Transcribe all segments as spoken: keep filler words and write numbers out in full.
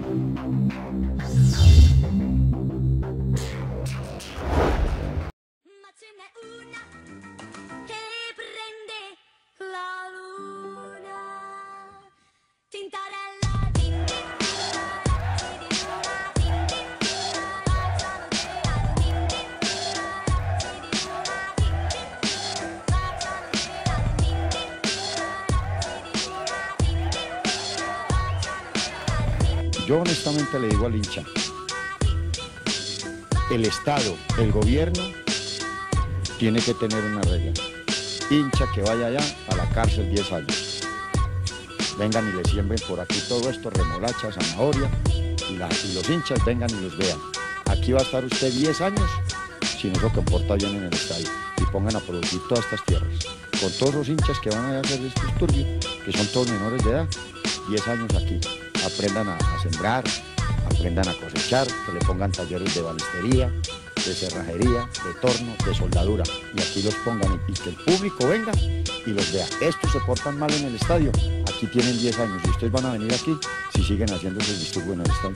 Yo honestamente le digo al hincha, el Estado, el gobierno, tiene que tener una regla. Hincha que vaya allá a la cárcel diez años. Vengan y le siembren por aquí todo esto, remolacha, zanahoria, y, la, y los hinchas vengan y los vean. Aquí va a estar usted diez años si no se comporta bien en el estadio y pongan a producir todas estas tierras. Con todos los hinchas que van a hacer estos turbios, que son todos menores de edad, diez años aquí. Aprendan a, a sembrar, aprendan a cosechar, que le pongan talleres de balistería, de cerrajería, de torno, de soldadura, y aquí los pongan y que el público venga y los vea. Estos se portan mal en el estadio, aquí tienen diez años y ustedes van a venir aquí si siguen haciendo ese disturbo en el estadio.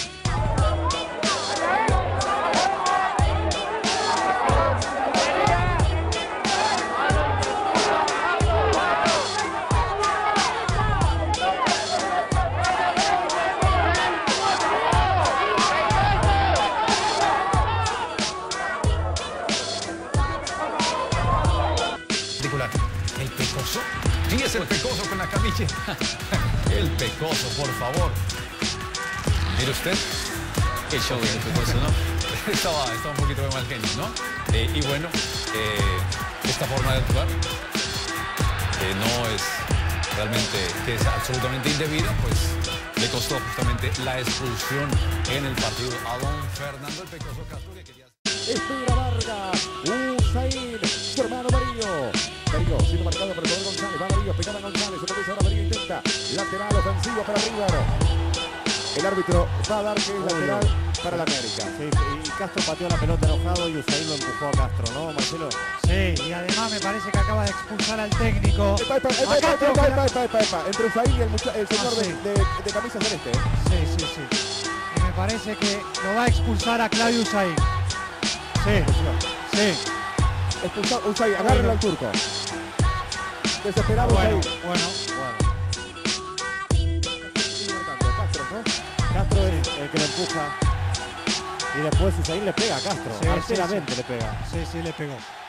El Pecoso. ¿Quién es el Pecoso con la camisa? El Pecoso, por favor. Mire usted. Qué show el Pecoso, ¿no? Estaba, estaba un poquito de mal genio, ¿no? Eh, y bueno, eh, esta forma de actuar eh, no es realmente, que es absolutamente indebida, pues le costó justamente la expulsión en el partido a don Fernando el Pecoso Castro, que quería... Espera Vargas, Usain, su hermano Darío. Darío siendo marcado por el jugador González. Va Darío, pegaba a González. Otra vez ahora Darío intenta. Lateral ofensivo para River. El árbitro va a dar que es lateral para la América. Sí, y Castro pateó la pelota enojado y Usain lo empujó a Castro, ¿no, Marcelo? Sí, y además me parece que acaba de expulsar al técnico. Epa, epa, epa, epa, epa, epa, epa, epa, epa. Entre Usain y el, el señor ah, sí. de, de, de camisa celeste. ¿eh? Sí, sí, sí. Y me parece que lo va a expulsar a Claudio Usain. Sí, sí. Expulsar Usain, agárrenlo al turco. Desesperado bueno, Usain. bueno, bueno. Castro, ¿no? Castro es el que lo empuja. Y después Usain le pega a Castro. Sí, Arteramente sí, sí. le pega. Sí, sí, le pegó.